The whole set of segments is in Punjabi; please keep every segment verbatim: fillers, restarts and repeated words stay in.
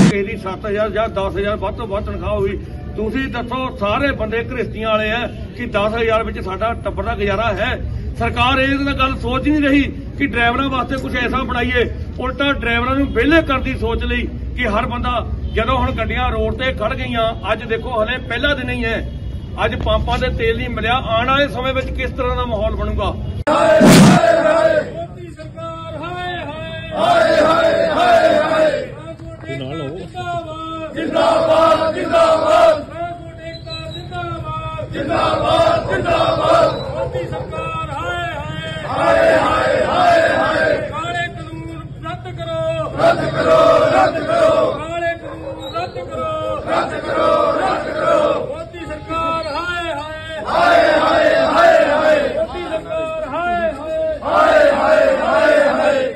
ਕਿਸੇ ਦੀ ਸੱਤ ਹਜ਼ਾਰ ਜਾਂ ਦਸ ਹਜ਼ਾਰ ਵੱਧ ਤੋਂ ਵੱਧ ਤਨਖਾਹ ਹੋਈ। ਤੁਸੀਂ ਦੱਸੋ, ਸਾਰੇ ਬੰਦੇ ਘਰਿਸਤੀਆਂ ਵਾਲੇ ਆ ਕਿ ਦਸ ਹਜ਼ਾਰ ਵਿੱਚ ਸਾਡਾ ਟੱਬਰ ਦਾ ਗੁਜ਼ਾਰਾ ਹੈ? ਸਰਕਾਰ ਇਹ ਤਾਂ ਗੱਲ ਸੋਚ ਨਹੀਂ ਰਹੀ ਕਿ ਡਰਾਈਵਰਾਂ ਵਾਸਤੇ ਕੁਝ ਐਸਾ ਬਣਾਈਏ, ਉਲਟਾ ਡਰਾਈਵਰਾਂ ਨੂੰ ਵਿਹਲੇ ਕਰਨ ਦੀ ਸੋਚ ਲਈ ਕਿ ਹਰ ਬੰਦਾ ਜਦੋਂ ਹੁਣ ਗੱਡੀਆਂ ਰੋਡ ਤੇ ਖੜ ਗਈਆਂ। ਅੱਜ ਦੇਖੋ ਹਲੇ ਪਹਿਲਾ ਦਿਨ ਹੀ ਹੈ, ਅੱਜ ਪੰਪਾਂ ਦੇ ਤੇਲ ਨਹੀਂ ਮਿਲਿਆ। ਆਉਣ ਵਾਲੇ ਸਮੇਂ ਵਿੱਚ ਕਿਸ ਤਰ੍ਹਾਂ ਦਾ ਮਾਹੌਲ ਬਣੂਗਾ? ਮੋਦੀ ਸਰਕਾਰ ਹਾਏ ਹਾਏ ਹਾਏ ਹਾਏ ਹਾਏ ਜਿੰਦਾਬਾਦ ਜਿੰਦਾਬਾਦ ਜਿੰਦਾਬਾਦ ਜਿੰਦਾਬਾਦ ਜਿੰਦਾਬਾਦ ਮੋਦੀ ਸਰਕਾਰ ਹਾਏ ਹਾਏ ਹਾਏ ਹਾਏ ਹਾਏ ਕਾਲੇ ਕਾਨੂੰਨ ਰੱਦ ਕਰੋ ਰੱਦ ਕਰੋ ਰੱਦ ਕਰੋ ਕਾਲੇ ਕਾਨੂੰਨ ਰੱਦ ਕਰੋ ਰੱਦ ਕਰੋ ਰੱਦ ਕਰੋ ਮੋਦੀ ਸਰਕਾਰ ਹਾਏ ਹਾਏ ਹਾਏ ਹਾਏ ਹਾਏ ਮੋਦੀ ਸਰਕਾਰ ਹਾਏ ਹਾਏ ਹਾਏ ਹਾਏ ਹਾਏ।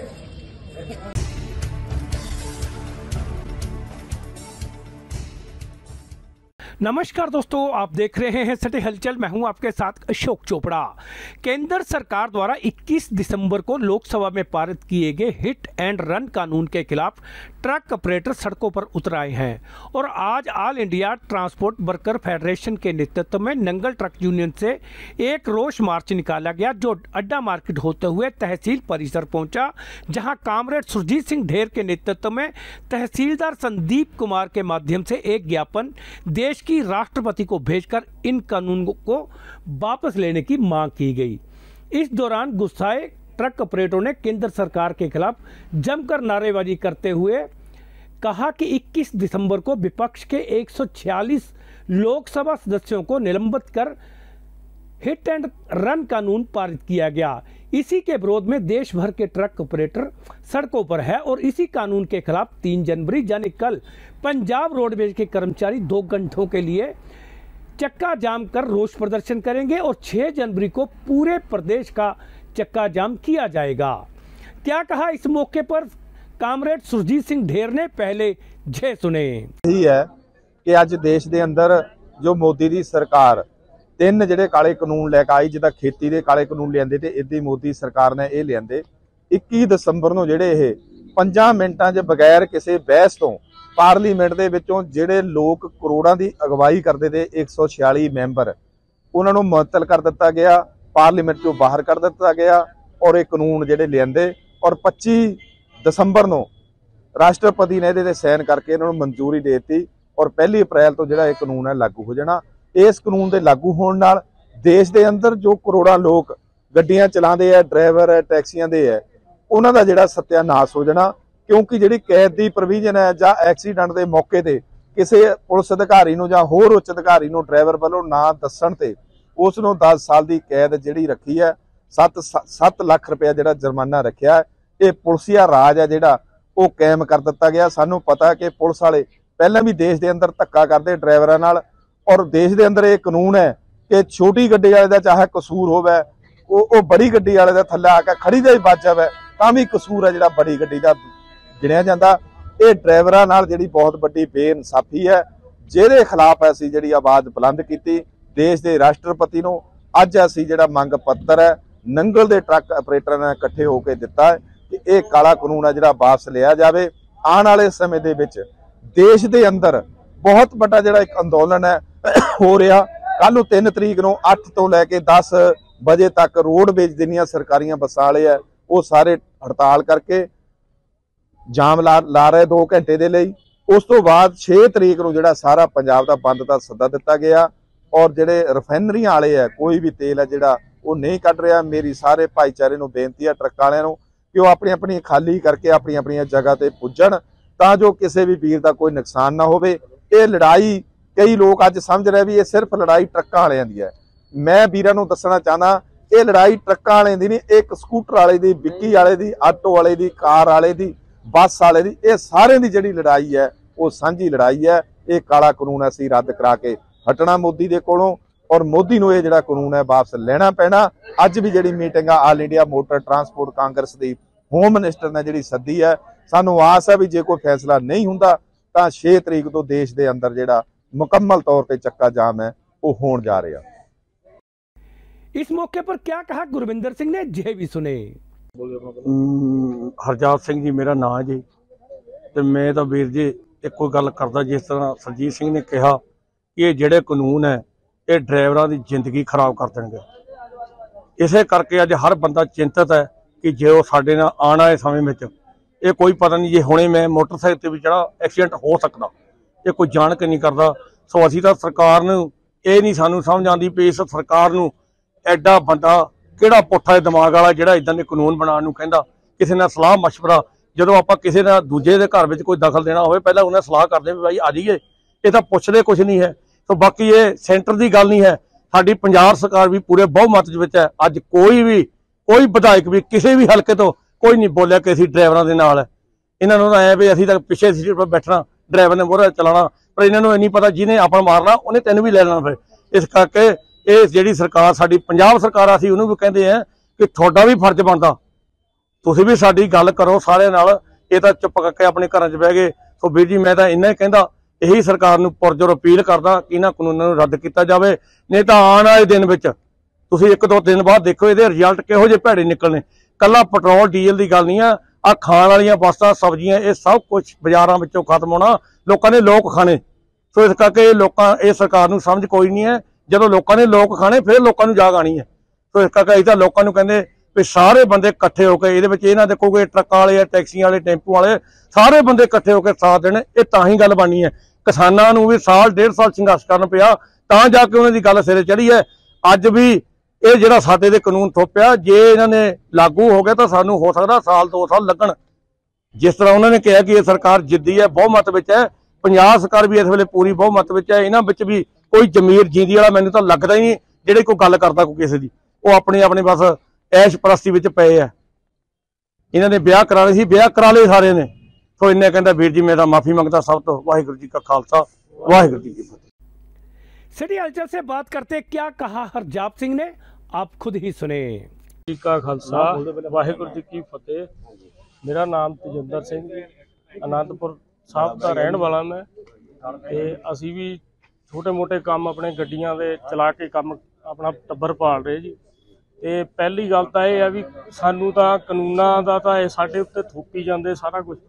नमस्कार दोस्तों, आप देख रहे हैं सिटी हलचल। मैं हूं आपके साथ अशोक चोपड़ा। केंद्र सरकार द्वारा इक्कीस दिसंबर को लोकसभा में पारित किए गए हिट एंड रन कानून के खिलाफ ट्रक ऑपरेटर सड़कों पर उतर आए हैं और आज all India transport worker federation के नेतृत्व में नंगल ट्रक यूनियन से एक रोष मार्च निकाला गया, जो अड्डा मार्केट होते हुए तहसील परिसर पहुंचा, जहां कामरेड सुरजीत सिंह ढेर के नेतृत्व में तहसीलदार संदीप कुमार के माध्यम से एक ज्ञापन देश की राष्ट्रपति को भेजकर इन कानूनों को वापस लेने की मांग की गई। इस दौरान गुस्साए ट्रक ऑपरेटरों ने केंद्र सरकार के खिलाफ जमकर नारेबाजी करते हुए कहा कि इक्कीस दिसंबर को विपक्ष के एक सौ छियालीस लोकसभा सदस्यों को निलंबित कर हिट एंड रन कानून पारित किया गया। इसी के विरोध में देश भर के ट्रक ऑपरेटर सड़कों पर है और इसी कानून के खिलाफ तीन जनवरी यानी कल पंजाब रोडवेज के कर्मचारी दो घंटों के लिए चक्का जाम कर रोष प्रदर्शन करेंगे और छह जनवरी को पूरे प्रदेश का चक्का जाम किया जाएगा। क्या कहा इस मौके पर कामरेड सुरजीत सिंह ढेर ने, पहले जय सुने। यही है कि आज देश के अंदर जो मोदी की सरकार तीन ਜਿਹੜੇ ਕਾਲੇ ਕਾਨੂੰਨ ਲੈ ਕੇ ਆਈ, ਜਿੱਦਾਂ ਖੇਤੀ ਦੇ ਕਾਲੇ ਕਾਨੂੰਨ ਲਿਆਂਦੇ ਤੇ ਇੱਦੀ ਮੋਦੀ ਸਰਕਾਰ ਨੇ ਇਹ ਲਿਆਂਦੇ। ਇੱਕੀ ਦਸੰਬਰ ਨੂੰ ਜਿਹੜੇ ਇਹ ਪੰਜਾਂ ਮਿੰਟਾਂ 'ਚ ਬਗੈਰ ਕਿਸੇ ਬਹਿਸ ਤੋਂ ਪਾਰਲੀਮੈਂਟ ਦੇ ਵਿੱਚੋਂ ਜਿਹੜੇ ਲੋਕ ਕਰੋੜਾਂ ਦੀ ਅਗਵਾਈ ਕਰਦੇ ਤੇ ਇੱਕ ਸੌ ਛਿਆਲੀ ਮੈਂਬਰ, ਉਹਨਾਂ ਨੂੰ ਮੁਅੱਤਲ ਕਰ ਦਿੱਤਾ ਗਿਆ, ਪਾਰਲੀਮੈਂਟ ਚੋਂ ਬਾਹਰ ਕਰ ਦਿੱਤਾ ਗਿਆ ਔਰ ਇਹ ਕਾਨੂੰਨ ਜਿਹੜੇ ਲਿਆਂਦੇ ਔਰ ਪੱਚੀ ਦਸੰਬਰ ਨੂੰ ਰਾਸ਼ਟਰਪਤੀ ਨੇ ਇਹਦੇ ਤੇ ਸਾਈਨ ਕਰਕੇ ਇਹਨਾਂ ਨੂੰ ਮਨਜ਼ੂਰੀ ਦੇ ਦਿੱਤੀ ਔਰ ਪਹਿਲੀ ਅਪ੍ਰੈਲ ਤੋਂ ਜਿਹੜਾ ਇਹ ਕਾਨੂੰਨ ਹੈ ਲਾਗੂ ਹੋ ਜਾਣਾ। ਇਸ ਕਾਨੂੰਨ ਦੇ ਲਾਗੂ ਹੋਣ ਨਾਲ ਦੇਸ਼ ਦੇ ਅੰਦਰ ਜੋ ਕਰੋੜਾਂ ਲੋਕ ਗੱਡੀਆਂ ਚਲਾਉਂਦੇ ਆ, ਡਰਾਈਵਰ ਹੈ, ਟੈਕਸੀਆਂ ਦੇ ਹੈ, ਉਹਨਾਂ ਦਾ ਜਿਹੜਾ ਸਤਿਆਨਾਸ਼ ਹੋ ਜਾਣਾ। ਕਿਉਂਕਿ ਜਿਹੜੀ ਕੈਦ ਦੀ ਪ੍ਰੋਵੀਜ਼ਨ ਹੈ ਜਾਂ ਐਕਸੀਡੈਂਟ ਦੇ ਮੌਕੇ ਤੇ ਕਿਸੇ ਪੁਲਿਸ ਅਧਿਕਾਰੀ ਨੂੰ ਜਾਂ ਹੋਰ ਉੱਚ ਅਧਿਕਾਰੀ ਨੂੰ ਡਰਾਈਵਰ ਵੱਲੋਂ ਨਾ ਦੱਸਣ ਤੇ ਉਸ ਨੂੰ ਦਸ ਸਾਲ ਦੀ ਕੈਦ ਜਿਹੜੀ ਰੱਖੀ ਹੈ, ਸੱਤ ਸੱਤ ਲੱਖ ਰੁਪਇਆ ਜਿਹੜਾ ਜੁਰਮਾਨਾ ਰੱਖਿਆ ਹੈ। ਇਹ ਪੁਲਸੀਆ ਰਾਜ ਹੈ ਜਿਹੜਾ ਉਹ ਕਾਇਮ ਕਰ ਦਿੱਤਾ ਗਿਆ। ਸਾਨੂੰ ਪਤਾ ਕਿ ਪੁਲਿਸ ਵਾਲੇ ਪਹਿਲਾਂ ਵੀ ਦੇਸ਼ ਦੇ ਅੰਦਰ ਧੱਕਾ ਕਰਦੇ ਡਰਾਈਵਰਾਂ ਨਾਲ ਔਰ ਦੇਸ਼ ਦੇ ਅੰਦਰ ਇਹ ਕਾਨੂੰਨ ਹੈ ਕਿ ਛੋਟੀ ਗੱਡੀ ਵਾਲੇ ਦਾ ਚਾਹੇ ਕਸੂਰ ਹੋਵੇ, ਉਹ ਉਹ ਬੜੀ ਗੱਡੀ ਵਾਲੇ ਦਾ ਥੱਲੇ ਆ ਕੇ ਖੜੀ ਦਾ ਹੀ ਵੱਜ ਜਾਵੇ ਤਾਂ ਵੀ ਕਸੂਰ ਹੈ ਜਿਹੜਾ ਬੜੀ ਗੱਡੀ ਦਾ ਗਿਣਿਆ ਜਾਂਦਾ। ਇਹ ਡਰਾਈਵਰਾਂ ਨਾਲ ਜਿਹੜੀ ਬਹੁਤ ਵੱਡੀ ਬੇਇਨਸਾਫੀ ਹੈ, ਜਿਹਦੇ ਖਿਲਾਫ ਅਸੀਂ ਜਿਹੜੀ ਆਵਾਜ਼ ਬੁਲੰਦ ਕੀਤੀ ਦੇਸ਼ ਦੇ ਰਾਸ਼ਟਰਪਤੀ ਨੂੰ। ਅੱਜ ਅਸੀਂ ਜਿਹੜਾ ਮੰਗ ਪੱਤਰ ਹੈ ਨੰਗਲ ਦੇ ਟਰੱਕ ਆਪਰੇਟਰਾਂ ਨੇ ਇਕੱਠੇ ਹੋ ਕੇ ਦਿੱਤਾ ਹੈ ਕਿ ਇਹ ਕਾਲਾ ਕਾਨੂੰਨ ਹੈ ਜਿਹੜਾ ਵਾਪਸ ਲਿਆ ਜਾਵੇ। ਆਉਣ ਵਾਲੇ ਸਮੇਂ ਦੇ ਵਿੱਚ ਦੇਸ਼ ਦੇ ਅੰਦਰ ਬਹੁਤ ਵੱਡਾ ਜਿਹੜਾ ਇੱਕ ਅੰਦੋਲਨ ਹੈ ਹੋ ਰਿਹਾ। ਕੱਲ ਨੂੰ ਤਿੰਨ ਤਰੀਕ ਨੂੰ ਅੱਠ ਤੋਂ ਲੈ ਕੇ ਦਸ ਵਜੇ ਤੱਕ ਰੋਡਵੇਜ਼ ਦੀਆਂ ਸਰਕਾਰੀਆਂ ਬੱਸਾਂ ਵਾਲੇ ਆ ਉਹ ਸਾਰੇ ਹੜਤਾਲ ਕਰਕੇ ਜਾਮ ਲਾ ਲਾ ਰਹੇ ਦੋ ਘੰਟੇ ਦੇ ਲਈ। ਉਸ ਤੋਂ ਬਾਅਦ ਛੇ ਤਰੀਕ ਨੂੰ ਜਿਹੜਾ ਸਾਰਾ ਪੰਜਾਬ ਦਾ ਬੰਦ ਦਾ ਸੱਦਾ ਦਿੱਤਾ ਗਿਆ ਔਰ ਜਿਹੜੇ ਰਿਫਾਈਨਰੀਆਂ ਵਾਲੇ ਆ ਕੋਈ ਵੀ ਤੇਲ ਹੈ ਜਿਹੜਾ ਉਹ ਨਹੀਂ ਕੱਢ ਰਿਹਾ। ਮੇਰੀ ਸਾਰੇ ਭਾਈਚਾਰੇ ਨੂੰ ਬੇਨਤੀ ਹੈ ਟਰੱਕ ਵਾਲਿਆਂ ਨੂੰ ਕਿ ਉਹ ਆਪਣੀ ਆਪਣੀ ਖਾਲੀ ਕਰਕੇ ਆਪਣੀ ਆਪਣੀਆਂ ਜਗ੍ਹਾ ਤੇ ਪੁੱਜਣ ਤਾਂ ਜੋ ਕਿਸੇ ਵੀ ਵੀਰ ਦਾ ਕੋਈ ਨੁਕਸਾਨ ਨਾ ਹੋਵੇ। ਇਹ ਲੜਾਈ ਕਈ ਲੋਕ ਅੱਜ ਸਮਝ ਰਹੇ ਵੀ ਇਹ ਸਿਰਫ ਲੜਾਈ ਟਰੱਕਾਂ ਵਾਲਿਆਂ ਦੀ ਹੈ। ਮੈਂ ਵੀਰਾਂ ਨੂੰ ਦੱਸਣਾ ਚਾਹੁੰਦਾ ਇਹ ਲੜਾਈ ਟਰੱਕਾਂ ਵਾਲਿਆਂ ਦੀ ਨਹੀਂ, ਇੱਕ ਸਕੂਟਰ ਵਾਲੇ ਦੀ, ਵਿੱਕੀ ਵਾਲੇ ਦੀ, ਆਟੋ ਵਾਲੇ ਦੀ, ਕਾਰ ਵਾਲੇ ਦੀ, ਬੱਸ ਵਾਲੇ ਦੀ, ਇਹ ਸਾਰਿਆਂ ਦੀ ਜਿਹੜੀ ਲੜਾਈ ਹੈ ਉਹ ਸਾਂਝੀ ਲੜਾਈ ਹੈ। ਇਹ ਕਾਲਾ ਕਾਨੂੰਨ ਅਸੀਂ ਰੱਦ ਕਰਾ ਕੇ ਹਟਣਾ ਮੋਦੀ ਦੇ ਕੋਲੋਂ ਔਰ ਮੋਦੀ ਨੂੰ ਇਹ ਜਿਹੜਾ ਕਾਨੂੰਨ ਹੈ ਵਾਪਸ ਲੈਣਾ ਪੈਣਾ। ਅੱਜ ਵੀ ਜਿਹੜੀ ਮੀਟਿੰਗ ਆ all India motor transport congress ਦੀ ਹੋਮ ਮਿਨਿਸਟਰ ਨੇ ਜਿਹੜੀ ਸੱਦੀ ਹੈ, ਸਾਨੂੰ ਆਸ ਹੈ ਵੀ ਜੇ ਕੋਈ ਫੈਸਲਾ ਨਹੀਂ ਹੁੰਦਾ ਤਾਂ ਛੇ ਤਰੀਕ ਤੋਂ ਦੇਸ਼ ਦੇ ਅੰਦਰ ਜਿਹੜਾ मुकम्मल तौर पे चक्का जाम है वो होने जा रहा। इस मौके पर क्या कहा गुरविंदर सिंह ने, जे भी सुने। हरजात सिंह जी मेरा नाम है जी, तो मैं तो वीर जी ਇੱਕੋ ਗੱਲ ਕਰਦਾ, ਜਿਸ ਤਰ੍ਹਾਂ ਸਰਜੀਤ ਸਿੰਘ ਨੇ ਕਿਹਾ ਕਿ ਇਹ ਜਿਹੜੇ ਕਾਨੂੰਨ ਹੈ ਇਹ ਡਰਾਈਵਰਾਂ ਦੀ ਜ਼ਿੰਦਗੀ ਖਰਾਬ ਕਰ ਦੇਣਗੇ। ਇਸੇ ਕਰਕੇ ਅੱਜ ਹਰ ਬੰਦਾ ਚਿੰਤਤ ਹੈ ਕਿ ਜੇ ਉਹ ਸਾਡੇ ਨਾਲ ਆਉਣ ਵਾਲੇ ਸਮੇਂ ਵਿੱਚ ਇਹ ਕੋਈ ਪਤਾ ਨਹੀਂ, ਜੇ ਹੁਣੇ ਮੈਂ ਮੋਟਰਸਾਈਕਲ ਤੇ ਵੀ ਚੜਾ ਐਕਸੀਡੈਂਟ ਹੋ ਸਕਦਾ, ਇਹ ਕੋਈ ਜਾਣ ਕੇ ਨਹੀਂ ਕਰਦਾ। ਸੋ ਅਸੀਂ ਤਾਂ ਸਰਕਾਰ ਨੂੰ ਇਹ ਨਹੀਂ ਸਾਨੂੰ ਸਮਝ ਆਉਂਦੀ ਵੀ ਇਸ ਸਰਕਾਰ ਨੂੰ ਐਡਾ ਬੰਦਾ ਕਿਹੜਾ ਪੁੱਠਾ ਦਿਮਾਗ ਵਾਲਾ ਜਿਹੜਾ ਇਦਾਂ ਦੇ ਕਾਨੂੰਨ ਬਣਾਉਣ ਨੂੰ ਕਹਿੰਦਾ। ਕਿਸੇ ਨਾਲ ਸਲਾਹ ਮਸ਼ਵਰਾ, ਜਦੋਂ ਆਪਾਂ ਕਿਸੇ ਨਾਲ ਦੂਜੇ ਦੇ ਘਰ ਵਿੱਚ ਕੋਈ ਦਖਲ ਦੇਣਾ ਹੋਵੇ ਪਹਿਲਾਂ ਉਹਨਾਂ ਸਲਾਹ ਕਰਦੇ ਵੀ ਭਾਈ ਆ ਜਾਈਏ, ਇਹ ਤਾਂ ਪੁੱਛਦੇ ਕੁਝ ਨਹੀਂ ਹੈ। ਸੋ ਬਾਕੀ ਇਹ ਸੈਂਟਰ ਦੀ ਗੱਲ ਨਹੀਂ ਹੈ, ਸਾਡੀ ਪੰਜਾਬ ਸਰਕਾਰ ਵੀ ਪੂਰੇ ਬਹੁਮਤ ਵਿੱਚ ਹੈ। ਅੱਜ ਕੋਈ ਵੀ ਕੋਈ ਵਿਧਾਇਕ ਵੀ ਕਿਸੇ ਵੀ ਹਲਕੇ ਤੋਂ ਕੋਈ ਨਹੀਂ ਬੋਲਿਆ ਕਿ ਅਸੀਂ ਡਰਾਈਵਰਾਂ ਦੇ ਨਾਲ ਹੈ। ਇਹਨਾਂ ਨੂੰ ਤਾਂ ਐ ਵੀ ਅਸੀਂ ਤਾਂ ਪਿੱਛੇ ਸੀਟ 'ਤੇ ਬੈਠਣਾ, ਡਰਾਈਵਰ ਨੇ ਮੋਹਰੇ ਚਲਾਉਣਾ, ਪਰ ਇਹਨਾਂ ਨੂੰ ਇਹ ਨਹੀਂ ਪਤਾ ਜਿਹਨੇ ਆਪਾਂ ਮਾਰਨਾ ਉਹਨੇ ਤੈਨੂੰ ਵੀ ਲੈ ਲੈਣਾ। ਫਿਰ ਇਸ ਕਰਕੇ ਇਹ ਜਿਹੜੀ ਸਰਕਾਰ ਸਾਡੀ ਪੰਜਾਬ ਸਰਕਾਰ ਆ, ਅਸੀਂ ਉਹਨੂੰ ਵੀ ਕਹਿੰਦੇ ਆ ਕਿ ਤੁਹਾਡਾ ਵੀ ਫਰਜ਼ ਬਣਦਾ, ਤੁਸੀਂ ਵੀ ਸਾਡੀ ਗੱਲ ਕਰੋ ਸਾਰਿਆਂ ਨਾਲ। ਇਹ ਤਾਂ ਚੁੱਪ ਕਰਕੇ ਆਪਣੇ ਘਰਾਂ 'ਚ ਬਹਿ ਗਏ। ਸੋ ਵੀਰ ਜੀ ਮੈਂ ਤਾਂ ਇੰਨਾ ਹੀ ਕਹਿੰਦਾ, ਇਹੀ ਸਰਕਾਰ ਨੂੰ ਪੁਰਜੋਰ ਅਪੀਲ ਕਰਦਾ ਕਿ ਇਹਨਾਂ ਕਾਨੂੰਨਾਂ ਨੂੰ ਰੱਦ ਕੀਤਾ ਜਾਵੇ, ਨਹੀਂ ਤਾਂ ਆਉਣ ਵਾਲੇ ਦਿਨ ਵਿੱਚ ਤੁਸੀਂ ਇੱਕ ਦੋ ਦਿਨ ਬਾਅਦ ਦੇਖੋ ਇਹਦੇ ਰਿਜ਼ਲਟ ਕਿਹੋ ਜਿਹੇ ਭੈੜੇ ਨਿਕਲਣੇ। ਕੱਲਾ ਪੈਟਰੋਲ ਡੀਜ਼ਲ ਦੀ ਗੱਲ ਨਹੀਂ ਆ, ਆ ਖਾਣ ਵਾਲੀਆਂ ਵਸਤਾਂ ਸਬਜ਼ੀਆਂ ਇਹ ਸਭ ਕੁਝ ਬਾਜ਼ਾਰਾਂ ਵਿੱਚੋਂ ਖਤਮ ਹੋਣਾ, ਲੋਕਾਂ ਨੇ ਲੋਕ ਖਾਣੇ। ਸੋ ਇਸ ਕਰਕੇ ਇਹ ਲੋਕਾਂ ਇਹ ਸਰਕਾਰ ਨੂੰ ਸਮਝ ਕੋਈ ਨਹੀਂ ਹੈ, ਜਦੋਂ ਲੋਕਾਂ ਨੇ ਲੋਕ ਖਾਣੇ ਫਿਰ ਲੋਕਾਂ ਨੂੰ ਜਾਗ ਆਣੀ ਹੈ। ਸੋ ਇਸ ਕਰਕੇ ਅਸੀਂ ਤਾਂ ਲੋਕਾਂ ਨੂੰ ਕਹਿੰਦੇ ਵੀ ਸਾਰੇ ਬੰਦੇ ਇਕੱਠੇ ਹੋ ਕੇ ਇਹਦੇ ਵਿੱਚ ਇਹ ਨਾ ਦੇਖੋ ਕਿ ਟਰੱਕਾਂ ਵਾਲੇ ਆ, ਟੈਕਸੀਆਂ ਵਾਲੇ, ਟੈਂਪੂ ਵਾਲੇ, ਸਾਰੇ ਬੰਦੇ ਇਕੱਠੇ ਹੋ ਕੇ ਸਾਥ ਦੇਣ, ਇਹ ਤਾਂ ਹੀ ਗੱਲ ਬਣਨੀ ਹੈ। ਕਿਸਾਨਾਂ ਨੂੰ ਵੀ ਸਾਲ ਡੇਢ ਸਾਲ ਸੰਘਰਸ਼ ਕਰਨ ਪਿਆ ਤਾਂ ਜਾ ਕੇ ਉਹਨਾਂ ਦੀ ਗੱਲ ਸਿਰੇ ਚੜੀ ਹੈ। ਅੱਜ ਵੀ ਇਹ ਜਿਹੜਾ ਸਾਡੇ ਦੇ ਕਾਨੂੰਨ ਥੋਪਿਆ, ਜੇ ਇਹਨਾਂ ਨੇ ਲਾਗੂ ਹੋ ਗਿਆ ਤਾਂ ਸਾਨੂੰ ਹੋ ਸਕਦਾ ਸਾਲ ਦੋ ਸਾਲ ਲੱਗਣ। ਜਿਸ ਤਰ੍ਹਾਂ ਉਹਨਾਂ ਨੇ ਕਿਹਾ ਕਿ ਇਹ ਸਰਕਾਰ ਜਿੱਦੀ ਹੈ, ਬਹੁਮਤ ਵਿੱਚ ਹੈ, ਪੰਜਾਬ ਸਰਕਾਰ ਵੀ ਇਸ ਵੇਲੇ ਪੂਰੀ ਬਹੁਮਤ ਵਿੱਚ ਹੈ। ਇਹਨਾਂ ਵਿੱਚ ਵੀ ਕੋਈ ਜ਼ਮੀਰ ਜੀਂਦੀ ਵਾਲਾ ਮੈਨੂੰ ਤਾਂ ਲੱਗਦਾ ਹੀ ਨਹੀਂ ਜਿਹੜੇ ਕੋਈ ਗੱਲ ਕਰਦਾ ਕੋਈ ਕਿਸੇ ਦੀ, ਉਹ ਆਪਣੇ ਆਪਣੇ ਬਸ ਐਸ਼ ਪ੍ਰਸਤੀ ਵਿੱਚ ਪਏ ਆ। ਇਹਨਾਂ ਨੇ ਵਿਆਹ ਕਰਾਣੇ ਸੀ, ਵਿਆਹ ਕਰਾ ਲਏ ਸਾਰੇ ਨੇ। ਸੋ ਇੰਨੇ ਕਹਿੰਦਾ ਵੀਰ ਜੀ ਮੈਂ ਤਾਂ ਮਾਫੀ मंगता सब तो। वाहिगुरु जी का खालसा, वाहिगुरु जी की फतेह। सिटी हलचल से बात करते क्या कहा हरजाप सिंह ने, आप खुद ही सुने। जी का खालसा, वाहिगुरु जी की फतेह। मेरा नाम तजिंदर सिंह जी, आनंदपुर साहब का रहने वाला मैं। ते असी भी छोटे मोटे काम अपने गड्डियां दे चला के काम अपना टब्बर पाल रहे जी। ते पहली गल तां इह है भी सानू तां कानूनां दा तां साडे उत्ते थोपी जांदे सारा कुछ,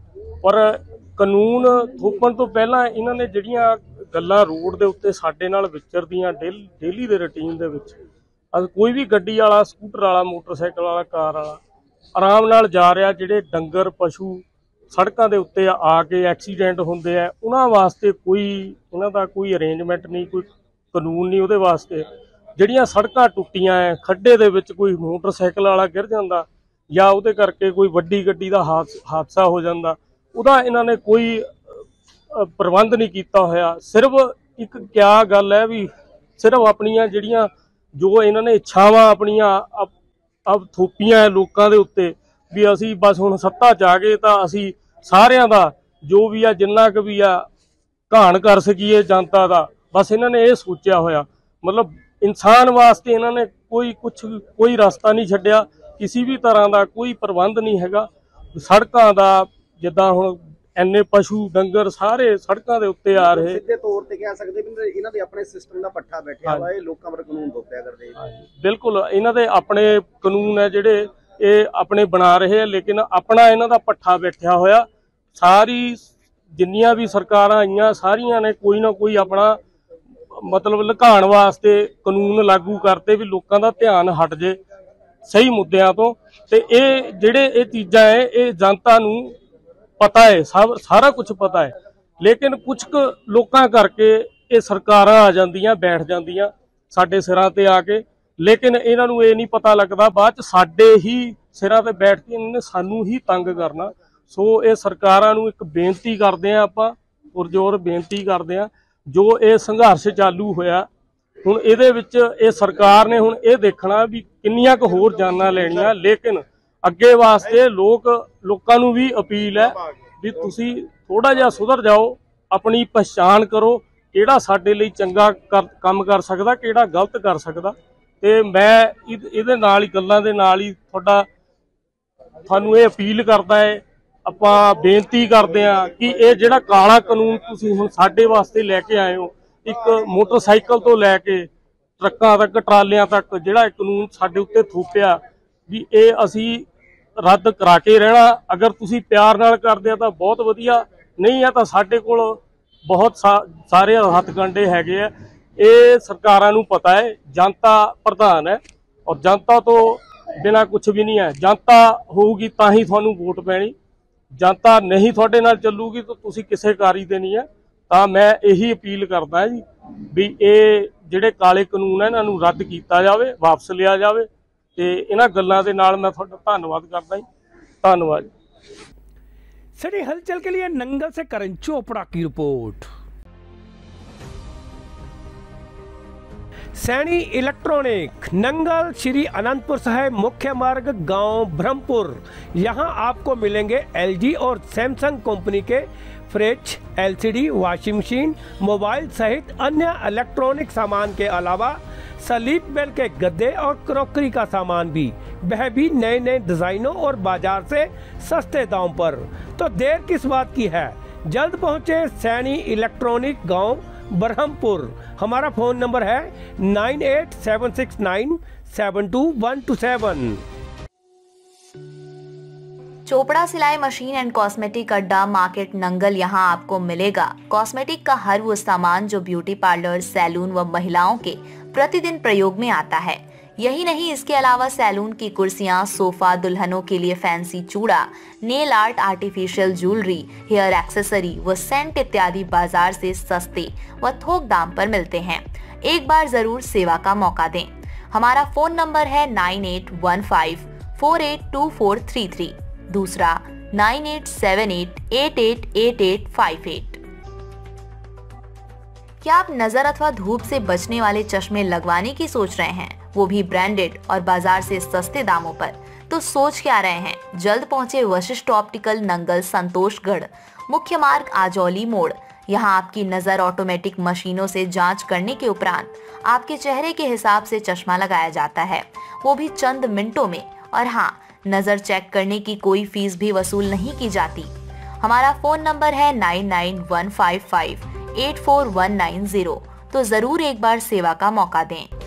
पर कानून थोपण तो पहला इन्हां ने जिहड़ियां गल्लां रोड दे उत्ते साडे नाल विचरदियां डेली डेली दे रूटीन दे विच, अगर कोई भी गड्डी वाला, स्कूटर वाला, मोटरसाइकिल वाला, कार वाला आराम नाल जा रहा, जिहड़े डंगर पशु सड़कों के उत्ते आके एक्सीडेंट होंदे आ, उन्हां वास्ते कोई इन्हां दा कोई अरेंजमेंट नहीं, कोई कानून नहीं उहदे वास्ते। जिहड़ियां सड़कां टुट्टियां है, खड्डे दे विच कोई मोटरसाइकिल वाला गिर जांदा या उहदे करके कोई वड्डी गड्डी दा हादसा हो जांदा, उहदा इन्हां ने कोई प्रबंध नहीं कीता होया। सिर्फ एक क्या गल है भी सिर्फ अपनियां जिहड़ियां जो इन्हां ने इच्छावां अपनियां अब अब थोपियां है लोकां दे उत्ते भी असी बस हुण सत्ता च आ गए तां असी सारियां दा जो भी आ जिन्ना क भी आ घाण कर सकीए जनता दा, बस इन्हां ने ये सोचिया होया। मतलब इंसान वास्ते इन्हां ने कोई कुछ कोई रास्ता नहीं छड्डिया, किसी भी तरह का कोई प्रबंध नहीं हैगा। सड़कों का जिद्दां हुण इन्ने पशु डंगर सारे सड़कों के उत्ते आ रहे, सीधे तौर ते कह सकदे भी इन्हां दे अपने सिस्टम दा पट्ठा बैठिया होया, ये लोकां पर कानून थोपिया करदे। बिल्कुल इन्हां दे अपने कानून है जिहड़े ये अपने बना रहे हैं, लेकिन अपना इन्हां दा पट्ठा बैठिया होया। सारी जिन्नियां भी सरकारां आईयां सारियां ने कोई ना कोई अपना मतलब लुकाउण वास्ते कानून लागू करते भी लोकां दा ध्यान हट जे सही मुद्दिआं तो। ते ये जिहड़े ये चीज़ां है ये जनता नूं पता है, सब सारा कुछ पता है, लेकिन कुछ क लोकां करके ये सरकारां आ जांदियां बैठ जांदियां साडे सिरां ते आके, लेकिन इन्हां नूं ये नहीं पता लगदा बाद च साडे ही सिरां ते बैठ के इन्हां ने सानू ही तंग करना। सो ये सरकारां नूं एक बेनती करदे आं, आपां पुरजोर बेनती करदे आं, जो ये संघर्ष चालू होया हुण इहदे विच ये सरकार ने हुण ये देखना भी किन्नियां क होर जानां लैणियां, लेकिन अगे वास्ते लोग लोकां नूं भी अपील है भी तुसीं थोड़ा जिहा सुधर जाओ, अपनी पहचान करो, किहड़ा साडे लई चंगा कर काम कर सकदा, किहड़ा गलत कर सकदा। ते मैं इहदे नाल ही गल्लां दे नाल ही तुहाडा तुहानूं ये अपील करदा है, आपां बेनती करदे आ कि ये जिहड़ा काला कानून तुसीं हुण साडे वास्ते लैके आए हो, एक मोटरसाइकिल तो लैके ट्रक्कां तक ट्रालियां तक जिहड़ा कानून साडे उत्ते थोपिया भी ये असी रद्द करा के रहना। अगर तुसी प्यार नाल करदे आ तां बहुत वधिया, ਨਹੀਂ ਆ ਤਾਂ ਸਾਡੇ ਕੋਲ ਬਹੁਤ ਸਾਰੇ ਹੱਥਕੰਡੇ ਹੈਗੇ ਆ। ਇਹ ਸਰਕਾਰਾਂ ਨੂੰ ਪਤਾ ਹੈ, ਜਨਤਾ ਪ੍ਰਧਾਨ ਹੈ ਔਰ ਜਨਤਾ ਤੋਂ ਬਿਨਾ ਕੁਝ ਵੀ ਨਹੀਂ ਹੈ। ਜਨਤਾ ਹੋਊਗੀ ਤਾਂ ਹੀ ਤੁਹਾਨੂੰ ਵੋਟ ਪੈਣੀ, ਜਨਤਾ ਨਹੀਂ ਤੁਹਾਡੇ ਨਾਲ ਚੱਲੂਗੀ ਤਾਂ ਤੁਸੀਂ ਕਿਸੇ ਕਾਰੀ ਦੇ ਨਹੀਂ ਹੈ। ਤਾਂ ਮੈਂ ਇਹੀ ਅਪੀਲ ਕਰਦਾ ਜੀ ਵੀ ਇਹ ਜਿਹੜੇ ਕਾਲੇ ਕਾਨੂੰਨ ਹੈ ਇਹਨਾਂ ਨੂੰ ਰੱਦ ਕੀਤਾ ਜਾਵੇ, ਵਾਪਸ ਲਿਆ ਜਾਵੇ ਤੇ ਇਹਨਾਂ ਗੱਲਾਂ ਦੇ ਨਾਲ ਮੈਂ ਤੁਹਾਡਾ ਧੰਨਵਾਦ करता जी। धन्यवाद। सिटी हलचल के लिए नंगल से करण चोपड़ा की रिपोर्ट। सैनी इलेक्ट्रॉनिक, नंगल श्री अनंतपुर साहिब मुख्य मार्ग, गांव ब्रह्मपुर। यहां आपको मिलेंगे एलजी और सैमसंग कंपनी के fridge, LCD, washing machine, mobile सहित अन्य इलेक्ट्रॉनिक सामान के अलावा स्लीप वेल के गद्दे और क्रॉकरी का सामान भी, वह भी नए नए डिजाइनों और बाजार से सस्ते दाम पर। तो देर किस बात की है, जल्द पहुंचे सैनी इलेक्ट्रॉनिक, गांव ब्रह्मपुर। हमारा फोन नंबर है nine eight seven six nine seven two one two seven. Chopra सिलाई मशीन एंड कॉस्मेटिक अड्डा, मार्केट, नंगल। यहाँ आपको मिलेगा कॉस्मेटिक का हर वो सामान जो ब्यूटी पार्लर, सैलून व महिलाओं के प्रतिदिन प्रयोग में आता है। यही नहीं, इसके अलावा सैलून की कुर्सियां, सोफा, दुल्हनों के लिए फैंसी चूड़ा, nail art, artificial jewellery, hair accessory व सेंट इत्यादि बाजार से सस्ते व थोक दाम पर मिलते हैं। एक बार जरूर सेवा का मौका दें। हमारा फोन नंबर है nine eight one five four eight two four three three, दूसरा nine eight seven eight eight eight eight eight five eight. क्या आप नजर अथवा धूप से बचने वाले चश्मे लगवाने की सोच रहे हैं, वो भी ब्रांडेड और बाजार से सस्ते दामों पर? तो सोच क्या रहे हैं, जल्द पहुंचे वशिष्ठ ऑप्टिकल, नंगल, संतोषगढ़, मुख्य मार्ग, आजौली मोड़। यहाँ आपकी नजर ऑटोमेटिक मशीनों से जांच करने के उपरांत आपके चेहरे के हिसाब से चश्मा लगाया जाता है, वो भी चंद मिनटों में। और हाँ, नजर चेक करने की कोई फीस भी वसूल नहीं की जाती। हमारा फोन नंबर है nine nine one five five eight four one nine zero. तो जरूर एक बार सेवा का मौका दें।